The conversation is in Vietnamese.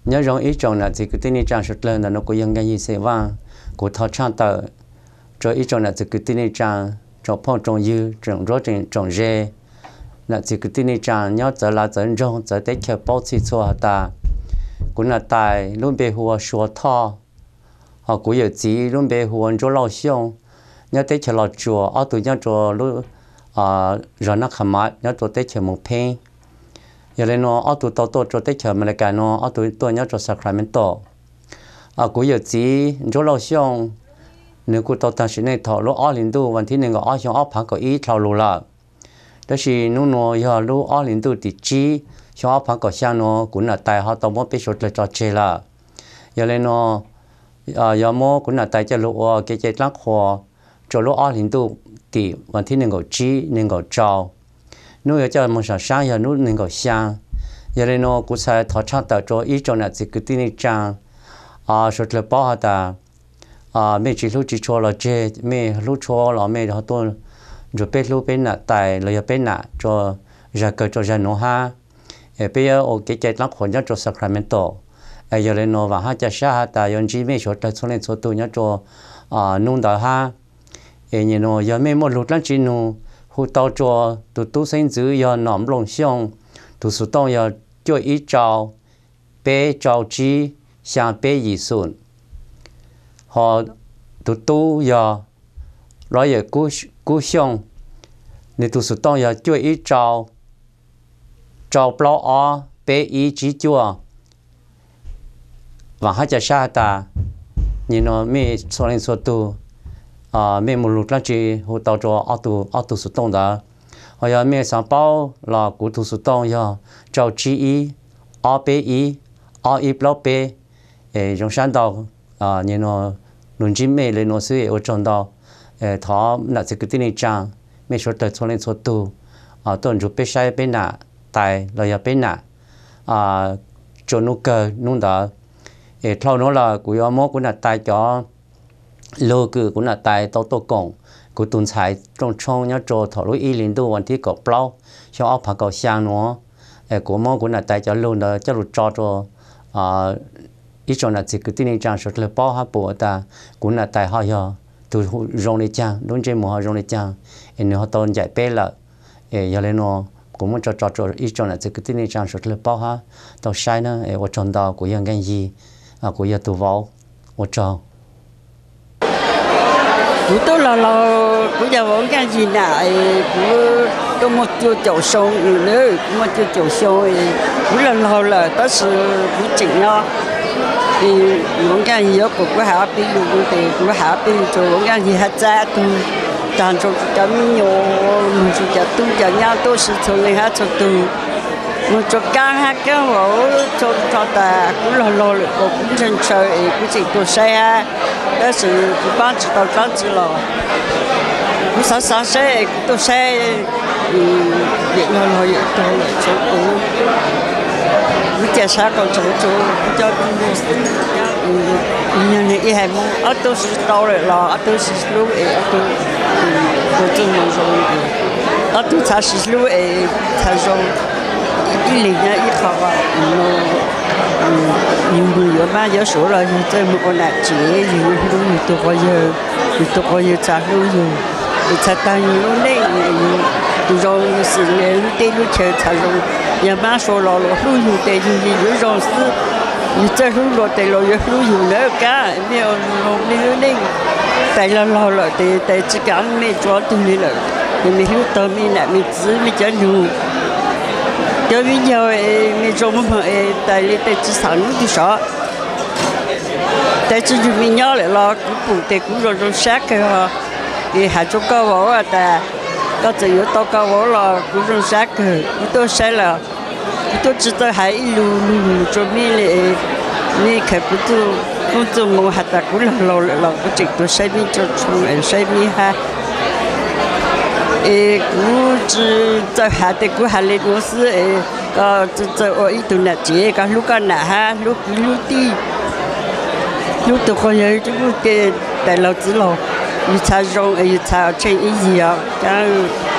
nhớ rằng ý chồng là chỉ cứ tin đi trang sụt lên là nó có những cái gì sẽ vang của thọ trang tờ cho ý chồng là chỉ cứ tin đi trang cho phong trồng dư trồng rót trồng dê là chỉ cứ tin đi trang nhớ giờ là giờ rong giờ tới chờ bao chi cho ta cũng là tài luôn bị hùa Sua Thoj họ cũng有chỉ luôn bị hùa cho lao xiong nhớ tới chờ lao chùa ở tụi nhớ cho lúc rồi nó khăm mát nhớ cho tới chờ một phen giờ lên nó ở tụi tao cho tới chờ mà lại cái nó ở tụi tôi nhớ cho Sacramento cũng有chỉ cho lao xiong nếu cô tao ta xin này thọ lúc ở liên tuวันที่ 1 ở trong ở phẳng có ý thao lù là đó là nó giờ lúc ở liên tu thì chỉ trong ở phẳng có sang nó cũng là tại họ tao muốn biết số là cho chơi là giờ lên nó giờ mua cũng là tại cho lúc cái lắc hoa cho lúc ở liên tu thìวันที่ 1 chỉ 1 trâu nếu cho một sáng giờ nó 1 sáng giờ lên nó cũng sẽ thọ trang tạo cho ý cho là chỉ cứ tin trang số là bao ta mẹ chỉ lúc chỉ cho là chơi mẹ lúc cho là mẹ họ tôi rồi biết lúc bên nè tại rồi bên nè cho ra cơ cho ra nó ha bây giờ ở cái lắc hoa nhớ cho Sacramento giờ lên nó và hai cha sa tại yon chỉ mẹ cho tới số lên số tôi nhớ cho nung đào ha như nó giờ mẹ một lúc lắm chỉ nó hỗ trợ cho tụi tôi sinh giữ giờ nằm lòng xong tụi số đông giờ cho ít trâu bé trâu chỉ sang bé gì xuân họ tụi tôi giờ nói về cú xong nên tụi số đông giờ cho ít trâu bao ở bé ít chỉ cho và hai cha sa ta như nó mẹ số lên số tôi mẹ một lúc là chỉ hỗ trợ cho ở tụi số đông đó họ giờ mẹ sáng bao là của tụi số đông giờ cho chỉ ý ở bé ý ở ít bao bé trong sáng đầu như nó luôn chỉ mẹ lên nó sẽ ở trong đó thọ là sẽ cứ tin này trang mẹ số tới số lên số tu tuần chụp bé sai bé nã tại là bé nã cho nó cơ nó đó thâu nó là của mốt cũng là tại cho lô cử cũng là tại tàu cổng của tuần sai trong nhớ cho thọ lối y liên tuวันที่ có bao cho áo phá cầu sang nó của mốt cũng là tại cho luôn đó cho lụt cho ý cho là chỉ cứ tin rằng số lượng bao ha bộ ta cũng là tại họ giờ từ rong đi chăng đúng trên mùa rong đi chăng nên họ tôn dạy bé là giờ lên nó cũng muốn cho ý cho là chỉ cứ tin rằng số lượng bao ha tao sai nữa ở trong đó của những cái gì của những tụ vào ở trong của tôi là của giờ vẫn cái gì nè của tôi một chỗ chỗ sâu nữa một chỗ chỗ sâu của là đó là của chỉnh nó thì những cái gì đó cũng hạ bị luôn thì cũng hạ bị cho những cái gì hết ra tu đàn cho mình nhiều cho tu cho nhau tôi sẽ cho người hát cho tu một chỗ càng hát cái cho ta cũng lo cũng chân trời cũng chỉ tôi xe đó là cũng bán chỉ tao bán chỉ lo cũng sáng xe tôi xe điện lo tôi chỗ cũng bây giờ còn chỗ cho nhiều người hay muốn ở tôi sẽ tao lại lo ở tôi sẽ lúc ở tôi chân mình rồi ở tôi才是lúc才说一零年一号啊nhiều người ở ba giờ số là chơi một con nạt chế nhiều tôi có nhiều trả lưu nhiều trả tăng nhiều đấy rồi sự lên tên lúc chơi trả rồi nhà ba số lo lưu nhiều tên nhiều rồi sự như chơi lưu lo tên lo lưu nhiều nữa cả nhiều nhiều đấy tại là lo tại chỉ cảm mấy chỗ từ này là mình lưu tâm mình lại mình giữ mình chơi nhiều cho bây giờ mình trồng tại chỉ sản thì sợ tại chỉ dùng mình nhớ lại là cũng phụ tại cũng rồi sát cái thì hạt cho cao vỏ là ta có chỉ có to cao vỏ là cũng rồi sát cái tôi sẽ là tôi chỉ tôi hãy lù cho mình lại mình cái cũng không dùng một hạt ta cũng là cũng chỉ tôi sẽ mình cho chúng sẽ mình ha cũng chỉ在下的古下里公司在我一度那节个路个那哈路地路都可以这个给带老子了，一查中一查成一样，然后